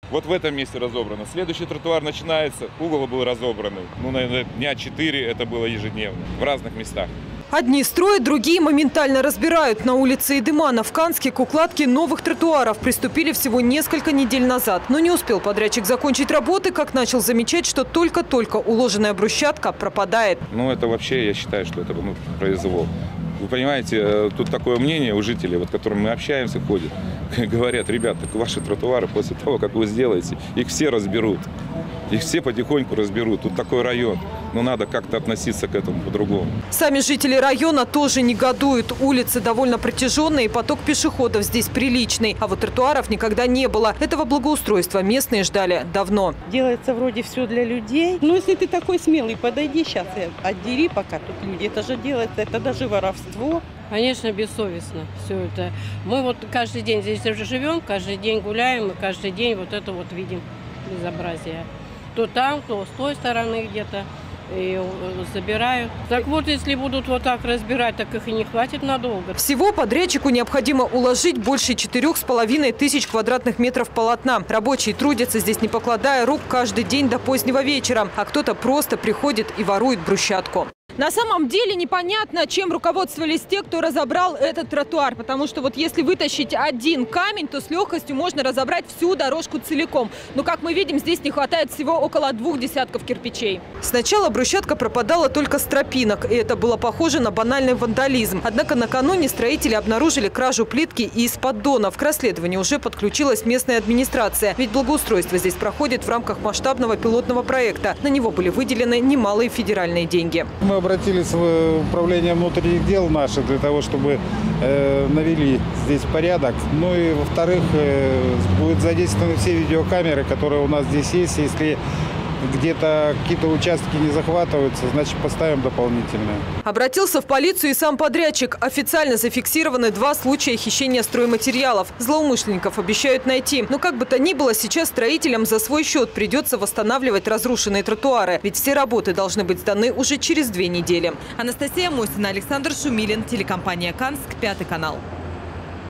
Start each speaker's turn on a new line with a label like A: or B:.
A: Вот в этом месте разобрано. Следующий тротуар начинается, угол был разобранный. Ну, наверное, дня 4 это было ежедневно в разных местах.
B: Одни строят, другие моментально разбирают. На улице Идымана в Канске к укладке новых тротуаров приступили всего несколько недель назад. Но не успел подрядчик закончить работы, как начал замечать, что только-только уложенная брусчатка пропадает.
A: Ну, это вообще, я считаю, что это произвол. Вы понимаете, тут такое мнение у жителей, вот, с которыми мы общаемся, ходят, говорят: ребят, так ваши тротуары после того, как вы сделаете, их все разберут. Их все потихоньку разберут. Тут такой район. Но надо как-то относиться к этому по-другому.
B: Сами жители района тоже негодуют. Улицы довольно протяженные, поток пешеходов здесь приличный. А вот тротуаров никогда не было. Этого благоустройства местные ждали давно.
C: Делается вроде все для людей. Но если ты такой смелый, подойди сейчас и отдери пока тут люди. Это же делается, это даже воровство.
D: Конечно, бессовестно все это. Мы вот каждый день здесь уже живем, каждый день гуляем, и каждый день вот это вот видим безобразие. То там, то с той стороны где-то и забирают. Так вот, если будут вот так разбирать, так их и не хватит надолго.
B: Всего подрядчику необходимо уложить больше 4,5 тысяч квадратных метров полотна. Рабочие трудятся здесь, не покладая рук, каждый день до позднего вечера. А кто-то просто приходит и ворует брусчатку. На самом деле непонятно, чем руководствовались те, кто разобрал этот тротуар. Потому что вот если вытащить один камень, то с легкостью можно разобрать всю дорожку целиком. Но, как мы видим, здесь не хватает всего около 2 десятков кирпичей. Сначала брусчатка пропадала только с тропинок, и это было похоже на банальный вандализм. Однако накануне строители обнаружили кражу плитки и из поддонов. К расследованию уже подключилась местная администрация. Ведь благоустройство здесь проходит в рамках масштабного пилотного проекта. На него были выделены немалые федеральные деньги.
E: Мы обратились в управление внутренних дел наше для того, чтобы навели здесь порядок. Ну и во-вторых, будут задействованы все видеокамеры, которые у нас здесь есть. Если где-то какие-то участки не захватываются, значит, поставим дополнительные.
B: Обратился в полицию и сам подрядчик. Официально зафиксированы 2 случая хищения стройматериалов. Злоумышленников обещают найти. Но как бы то ни было, сейчас строителям за свой счет придется восстанавливать разрушенные тротуары. Ведь все работы должны быть сданы уже через 2 недели. Анастасия Мосина, Александр Шумилин, телекомпания «Канск», 5 канал.